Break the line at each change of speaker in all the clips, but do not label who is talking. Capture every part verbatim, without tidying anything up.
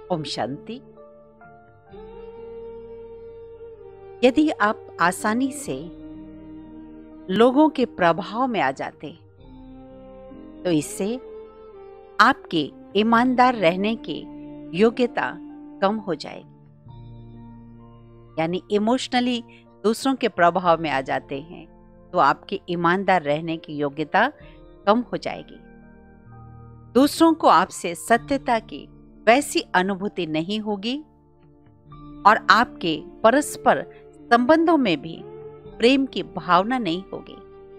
ओम शांति। यदि आप आसानी से लोगों के प्रभाव में आ जाते तो इससे आपके ईमानदार रहने की योग्यता कम हो जाएगी। यानी इमोशनली दूसरों के प्रभाव में आ जाते हैं तो आपकी ईमानदार रहने की योग्यता कम हो जाएगी। दूसरों को आपसे सत्यता की वैसी अनुभूति नहीं होगी और आपके परस्पर संबंधों में भी प्रेम की भावना नहीं होगी,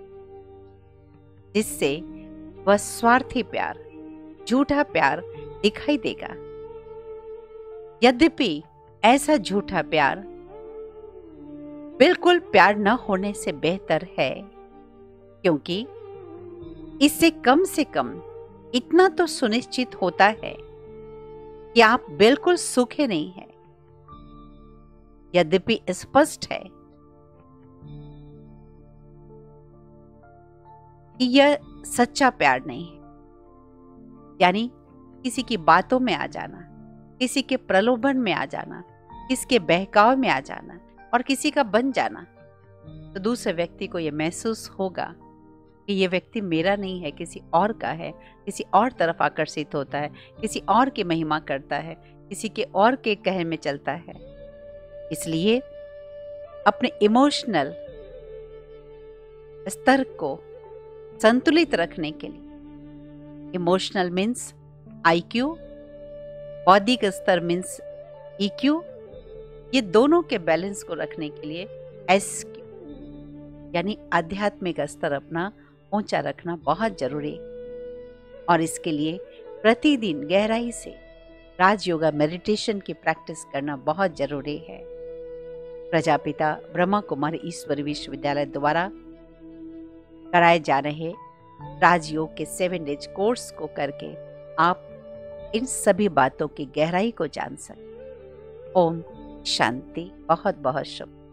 जिससे वह स्वार्थी प्यार, झूठा प्यार दिखाई देगा। यद्यपि ऐसा झूठा प्यार बिल्कुल प्यार न होने से बेहतर है, क्योंकि इससे कम से कम इतना तो सुनिश्चित होता है कि आप बिल्कुल सूखे नहीं हैं। यद्यपि स्पष्ट है कि यह सच्चा प्यार नहीं है, यानी किसी की बातों में आ जाना, किसी के प्रलोभन में आ जाना, किसी के बहकाव में आ जाना और किसी का बन जाना, तो दूसरे व्यक्ति को यह महसूस होगा कि यह व्यक्ति मेरा नहीं है, किसी और का है, किसी और तरफ आकर्षित होता है, किसी और की महिमा करता है, किसी के और के कहे में चलता है। इसलिए अपने इमोशनल स्तर को संतुलित रखने के लिए, इमोशनल मीन्स आईक्यू, बौद्धिक स्तर मीन्स ईक्यू, ये दोनों के बैलेंस को रखने के लिए एसक्यू यानी आध्यात्मिक स्तर अपना ऊंचा रखना बहुत जरूरी है। और इसके लिए प्रतिदिन गहराई से राजयोगा मेडिटेशन की प्रैक्टिस करना बहुत जरूरी है। प्रजापिता ब्रह्मा कुमारी ईश्वरी विश्वविद्यालय द्वारा कराए जा रहे राजयोग के सेवन डेज कोर्स को करके आप इन सभी बातों की गहराई को जान सकते। ओम शांति। बहुत बहुत शुभ।